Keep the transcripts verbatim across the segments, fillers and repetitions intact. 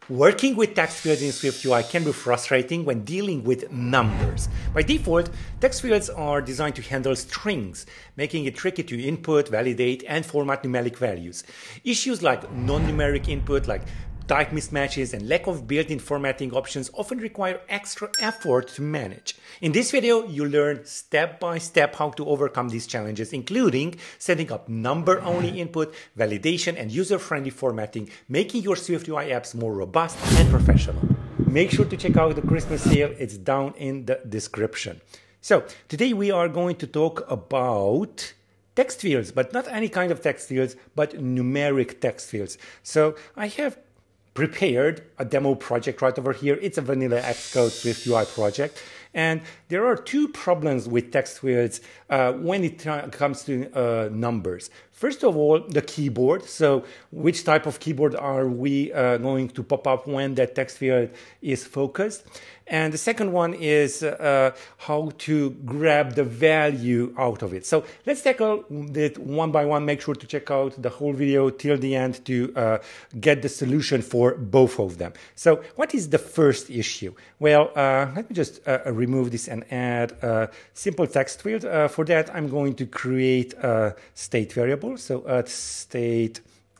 Working with text fields in SwiftUI can be frustrating when dealing with numbers. By default, text fields are designed to handle strings, making it tricky to input, validate, and format numeric values. Issues like non-numeric input, like type mismatches and lack of built-in formatting options often require extra effort to manage. In this video, you'll learn step by step how to overcome these challenges, including setting up number-only input, validation, and user-friendly formatting, making your SwiftUI apps more robust and professional. Make sure to check out the Christmas sale. It's down in the description. So today we are going to talk about text fields, but not any kind of text fields, but numeric text fields. So I have prepared a demo project right over here. It's a vanilla Xcode SwiftUI project. And there are two problems with text fields uh, when it comes to uh, numbers. First of all, the keyboard. So which type of keyboard are we uh, going to pop up when that text field is focused? And the second one is uh, how to grab the value out of it. So let's tackle it one by one. Make sure to check out the whole video till the end to uh, get the solution for both of them. So what is the first issue? Well, uh, let me just uh, remove this and add a simple text field. Uh, for that, I'm going to create a state variable. So at state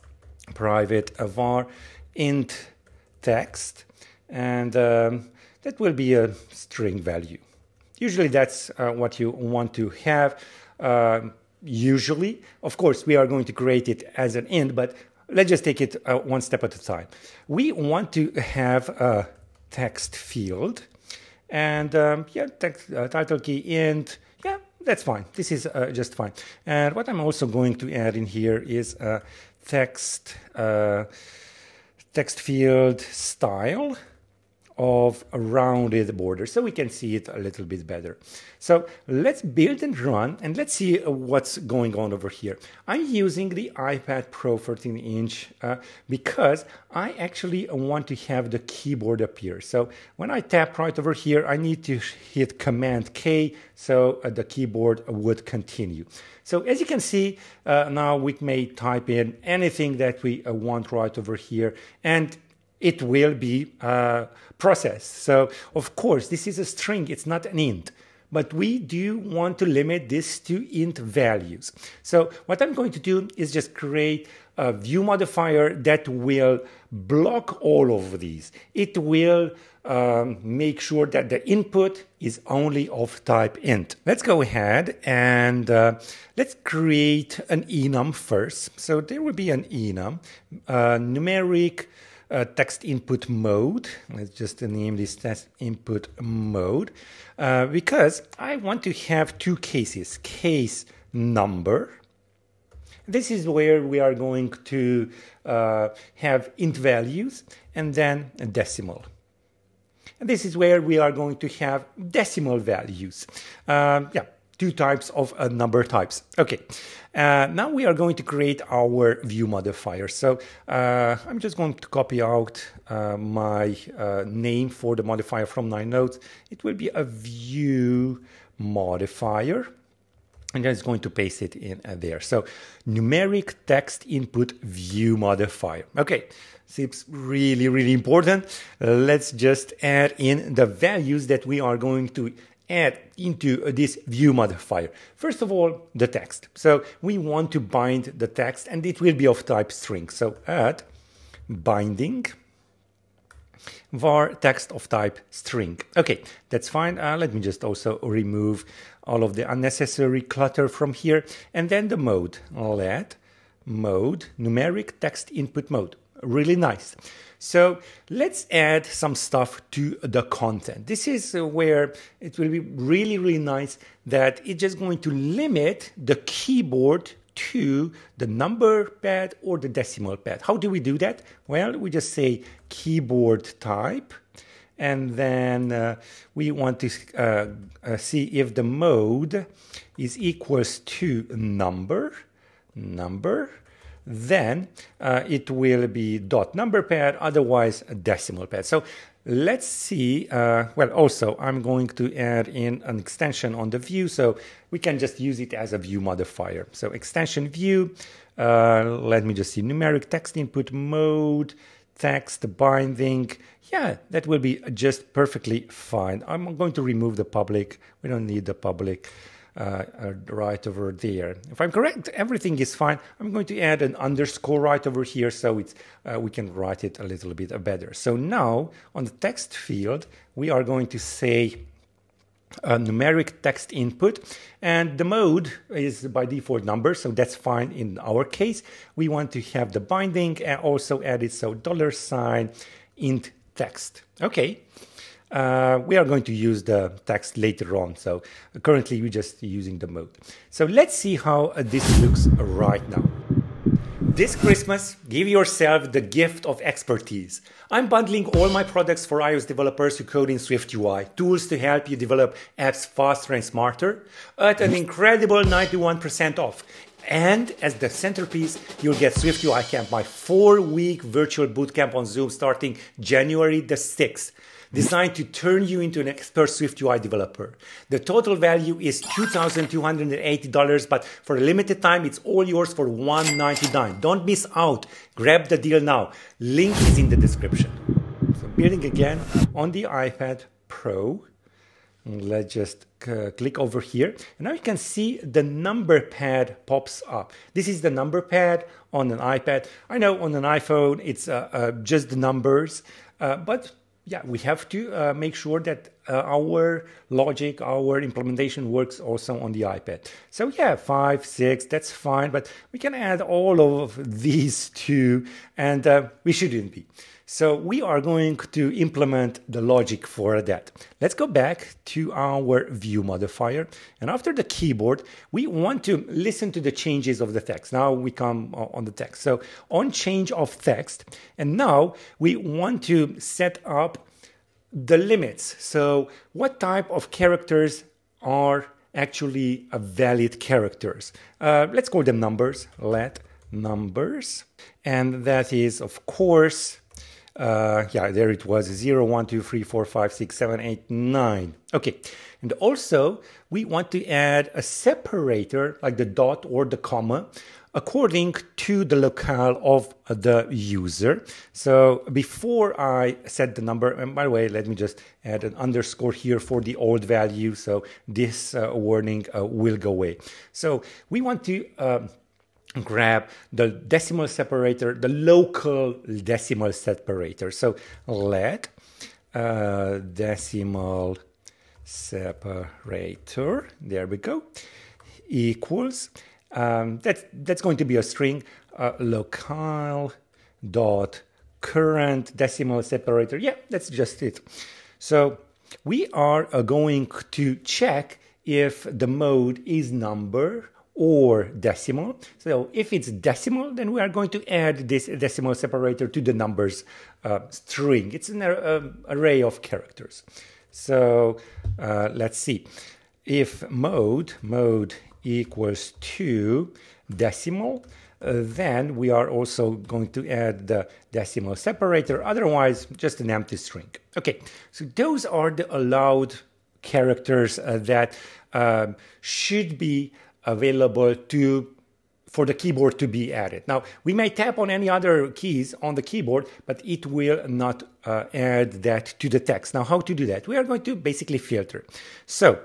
private var int text, and um, that will be a string value. Usually that's uh, what you want to have. Uh, usually, of course, we are going to create it as an int, but let's just take it uh, one step at a time. We want to have a text field, and um, yeah, text, uh, title key int, yeah, that's fine. This is uh, just fine. And what I'm also going to add in here is a text, uh, text field style of a rounded border, so we can see it a little bit better. So let's build and run, and let's see what's going on over here. I'm using the iPad Pro thirteen inch uh, because I actually want to have the keyboard appear. So when I tap right over here, I need to hit Command K so uh, the keyboard would continue. So as you can see, uh, now we may type in anything that we uh, want right over here, and it will be uh, processed. So, of course, this is a string. It's not an int. But we do want to limit this to int values. So what I'm going to do is just create a view modifier that will block all of these. It will um, make sure that the input is only of type int. Let's go ahead and uh, let's create an enum first. So there will be an enum, uh, numeric Uh, text input mode. Let's just name this text input mode uh, because I want to have two cases. Case number. This is where we are going to uh, have int values, and then a decimal. And this is where we are going to have decimal values. Um, yeah. Two types of uh, number types. Okay, uh, now we are going to create our view modifier. So uh, I'm just going to copy out uh, my uh, name for the modifier from my notes. It will be a view modifier, and I'm just going to paste it in uh, there. So numeric text input view modifier. Okay, seems really, really important. Uh, let's just add in the values that we are going to add into this view modifier. First of all, the text. So we want to bind the text, and it will be of type string. So add binding var text of type string. Okay, that's fine. Uh, let me just also remove all of the unnecessary clutter from here. And then the mode. Let mode numeric text input mode. Really nice. So let's add some stuff to the content. This is where it will be really, really nice that it's just going to limit the keyboard to the number pad or the decimal pad. How do we do that? Well, we just say keyboard type, and then uh, we want to uh, uh, see if the mode is equals to number, number, then uh, it will be dot number pad, otherwise a decimal pad. So let's see, uh, well, also I'm going to add in an extension on the view, so we can just use it as a view modifier. So extension view, uh, let me just see, numeric text input mode, text binding. Yeah, that will be just perfectly fine. I'm going to remove the public. We don't need the public uh, uh, right over there. If I'm correct, everything is fine. I'm going to add an underscore right over here so it's uh, we can write it a little bit better. So now on the text field, we are going to say a numeric text input, and the mode is by default number, so that's fine in our case. We want to have the binding and also add it, so dollar sign int text. Okay, uh, we are going to use the text later on, so currently we're just using the mode. So let's see how uh, this looks right now. This Christmas, give yourself the gift of expertise. I'm bundling all my products for iOS developers who code in SwiftUI, tools to help you develop apps faster and smarter, at an incredible ninety-one percent off. And as the centerpiece, you'll get SwiftUI Camp, my four-week virtual bootcamp on Zoom starting January the sixth. Designed to turn you into an expert SwiftUI developer. The total value is two thousand two hundred eighty dollars, but for a limited time, it's all yours for one hundred ninety-nine dollars. Don't miss out. Grab the deal now. Link is in the description. So building again on the iPad Pro. Let's just uh, click over here. And now you can see the number pad pops up. This is the number pad on an iPad. I know on an iPhone, it's uh, uh, just the numbers, uh, but yeah, we have to uh, make sure that uh, our logic, our implementation works also on the iPad. So yeah, five, six, that's fine, but we can add all of these two, and uh, we shouldn't be. So we are going to implement the logic for that. Let's go back to our view modifier. And after the keyboard, we want to listen to the changes of the text. Now we come on the text. So on change of text. And now we want to set up the limits. So what type of characters are actually a valid characters? Uh, let's call them numbers. Let numbers. And that is, of course, Uh, yeah, there it was, zero, one, two, three, four, five, six, seven, eight, nine. Okay, and also we want to add a separator, like the dot or the comma, according to the locale of the user. So before I set the number, and by the way, let me just add an underscore here for the old value, so this uh, warning uh, will go away. So we want to uh, grab the decimal separator, the local decimal separator. So let uh, decimal separator, there we go, equals, um, that's, that's going to be a string, uh, locale dot current decimal separator. Yeah, that's just it. So we are uh, going to check if the mode is number or decimal. So if it's decimal, then we are going to add this decimal separator to the numbers uh, string. It's an uh, array of characters. So uh, let's see. If mode, mode equals to decimal, uh, then we are also going to add the decimal separator. Otherwise, just an empty string. Okay, so those are the allowed characters uh, that uh, should be available to for the keyboard to be added. Now, we may tap on any other keys on the keyboard, but it will not uh, add that to the text. Now, how to do that? We are going to basically filter. So,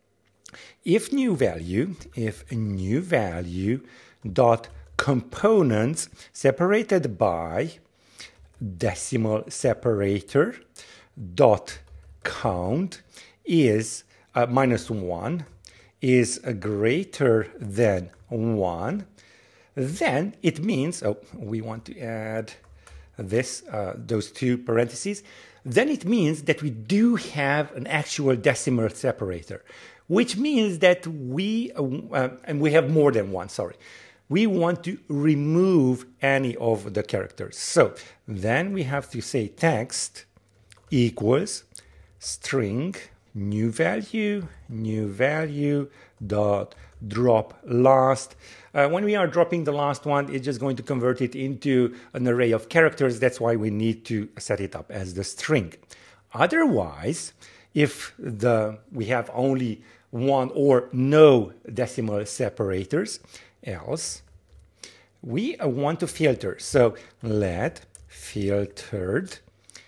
if new value, if new value dot components separated by decimal separator dot count is uh, minus one, is greater than one, then it means, oh, we want to add this, uh, those two parentheses, then it means that we do have an actual decimal separator, which means that we, uh, and we have more than one, sorry, we want to remove any of the characters. So then we have to say text equals string new value, new value dot drop last. Uh, when we are dropping the last one, it's just going to convert it into an array of characters. That's why we need to set it up as the string. Otherwise, if the we have only one or no decimal separators, else we want to filter. So let filtered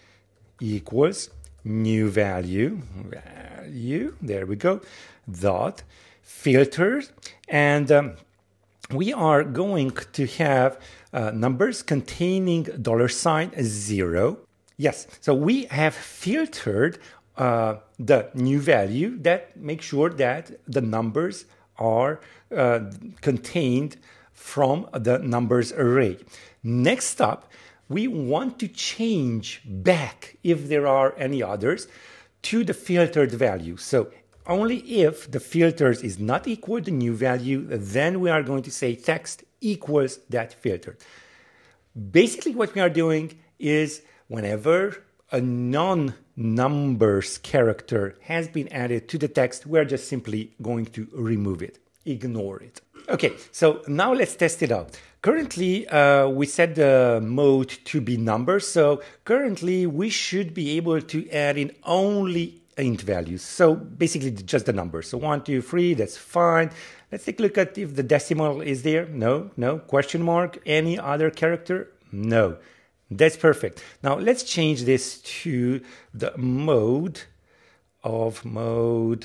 equals new value, value, there we go, dot filtered, and um, we are going to have uh, numbers containing dollar sign zero. Yes, so we have filtered uh, the new value that makes sure that the numbers are uh, contained from the numbers array. Next up, we want to change back, if there are any others, to the filtered value. So only if the filters is not equal to new value, then we are going to say text equals that filter. Basically what we are doing is whenever a non-numbers character has been added to the text, we're just simply going to remove it, ignore it. Okay, so now let's test it out. Currently, uh, we set the mode to be numbers, so currently we should be able to add in only int values. So basically just the numbers. So one, two, three, that's fine. Let's take a look at if the decimal is there. No, no. Question mark. Any other character? No. That's perfect. Now let's change this to the mode of mode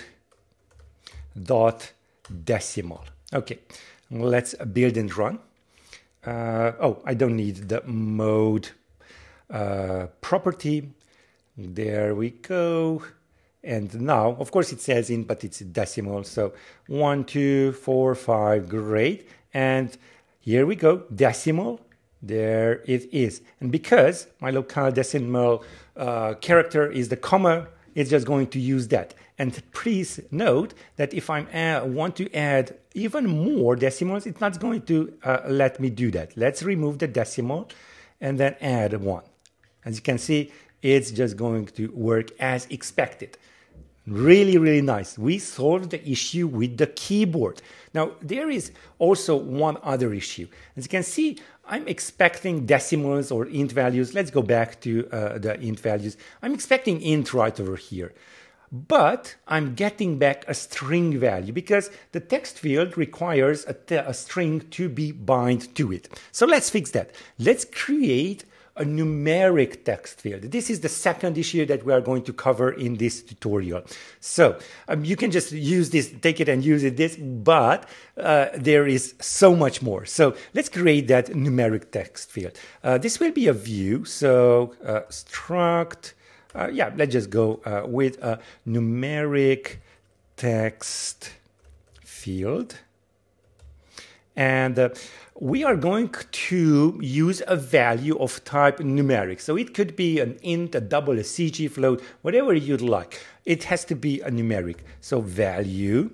dot decimal. Okay, let's build and run. Uh, oh, I don't need the mode uh, property. There we go. And now, of course, it says in, but it's decimal. So one, two, four, five, great. And here we go, decimal. There it is. And because my local decimal uh, character is the comma, it's just going to use that. And please note that if I want to add even more decimals, it's not going to uh, let me do that. Let's remove the decimal and then add one. As you can see, it's just going to work as expected. Really, really nice. We solved the issue with the keyboard. Now, there is also one other issue. As you can see, I'm expecting decimals or int values. Let's go back to uh, the int values. I'm expecting int right over here. But I'm getting back a string value because the text field requires a, a string to be bind to it. So let's fix that. Let's create a numeric text field. This is the second issue that we are going to cover in this tutorial. So um, you can just use this, take it and use it this, but uh, there is so much more. So let's create that numeric text field. Uh, this will be a view. So uh, struct, uh, yeah, let's just go uh, with a numeric text field. And uh, we are going to use a value of type numeric. So it could be an int, a double, a C G float, whatever you'd like. It has to be a numeric. So value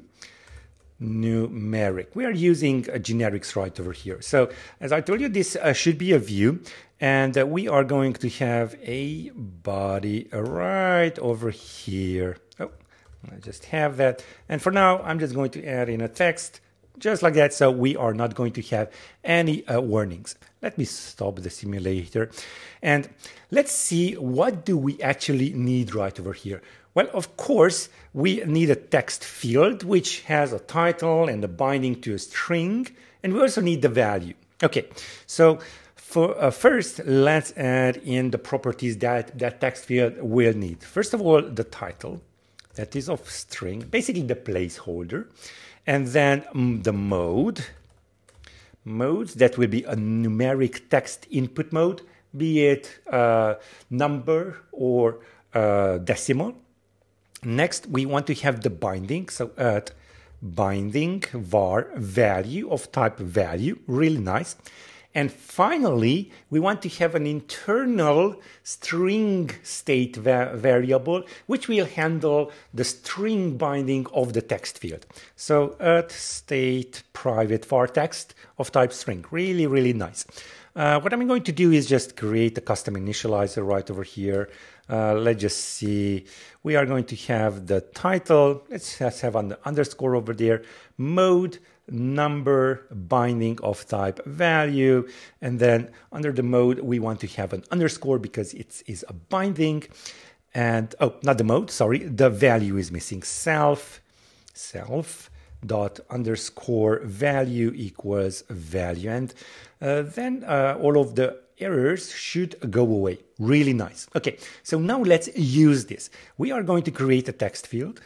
numeric. We are using a generics right over here. So as I told you, this uh, should be a view. And uh, we are going to have a body right over here. Oh, I just have that. And for now, I'm just going to add in a text. Just like that, so we are not going to have any uh, warnings. Let me stop the simulator and let's see what do we actually need right over here. Well, of course, we need a text field which has a title and a binding to a string, and we also need the value. Okay, so for uh, first, let's add in the properties that that text field will need. First of all, the title, that is of string, basically the placeholder. And then um, the mode, modes, that will be a numeric text input mode, be it uh, number or uh, decimal. Next, we want to have the binding, so at binding var value of type value, really nice. And finally, we want to have an internal string state va variable, which will handle the string binding of the text field. So at state private var text of type string, really, really nice. Uh, what I'm going to do is just create a custom initializer right over here. Uh, let's just see. We are going to have the title. Let's just have an underscore over there. Mode, number, binding of type value. And then under the mode, we want to have an underscore because it is a binding. And, oh, not the mode, sorry. The value is missing. Self, self dot underscore value equals value. And uh, then uh, all of the errors should go away. Really nice. Okay, so now let's use this. We are going to create a text field,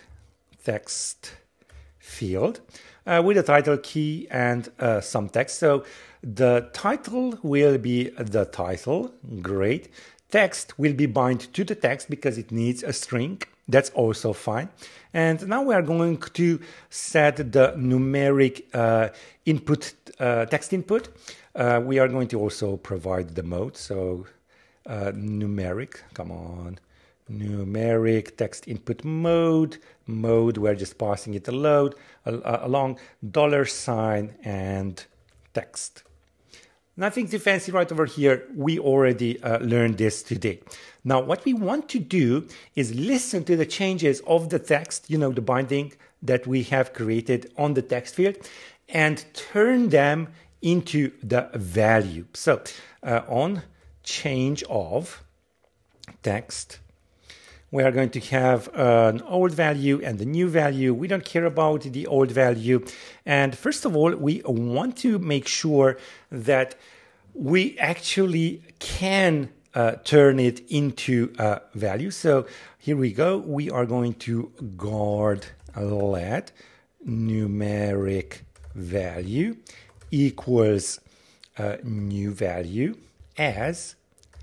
text field, uh, with a title key and uh, some text. So the title will be the title. Great. Text will be bind to the text because it needs a string. That's also fine. And now we are going to set the numeric uh, input, uh, text input. Uh, we are going to also provide the mode. So uh, numeric, come on, numeric text input mode. Mode, we're just passing it a load uh, along dollar sign and text. Nothing too fancy right over here. We already uh, learned this today. Now, what we want to do is listen to the changes of the text, you know, the binding that we have created on the text field, and turn them into the value. So uh, on change of text, we are going to have an old value and a new value. We don't care about the old value. And first of all, we want to make sure that we actually can uh, turn it into a value. So here we go. We are going to guard let numeric value equals uh, new value as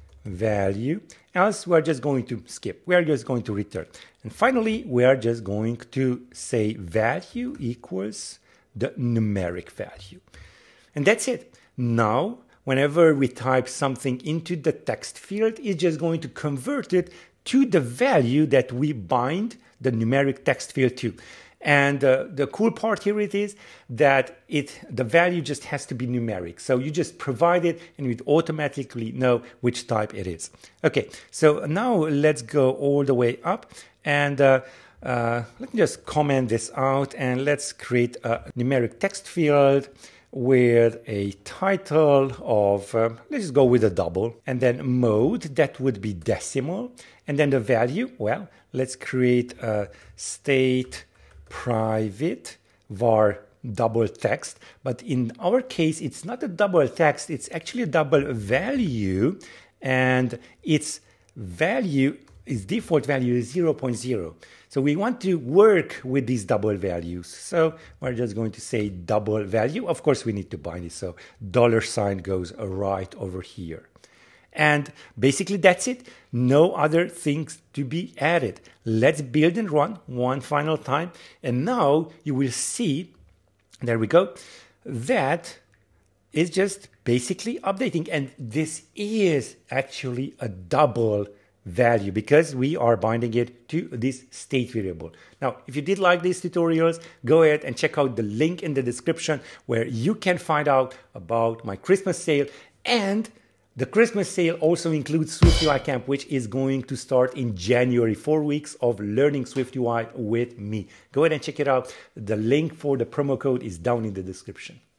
value, else we're just going to skip. We're just going to return. And finally, we are just going to say value equals the numeric value. And that's it. Now, whenever we type something into the text field, it's just going to convert it to the value that we bind the numeric text field to. And uh, the cool part here it is that it the value just has to be numeric. So you just provide it and you automatically know which type it is. Okay, so now let's go all the way up and uh, uh, let me just comment this out and let's create a numeric text field with a title of, uh, let's just go with a double, and then mode, that would be decimal, and then the value, well, let's create a state private var double text, but in our case it's not a double text, it's actually a double value, and its value, its default value is zero point zero. So we want to work with these double values, so we're just going to say double value. Of course we need to bind it, so dollar sign goes right over here. And basically that's it. No other things to be added. Let's build and run one final time. And now you will see, there we go, that is just basically updating. And this is actually a double value because we are binding it to this state variable. Now, if you did like these tutorials, go ahead and check out the link in the description where you can find out about my Christmas sale. And the Christmas sale also includes SwiftUI Camp, which is going to start in January. Four weeks of learning SwiftUI with me. Go ahead and check it out. The link for the promo code is down in the description.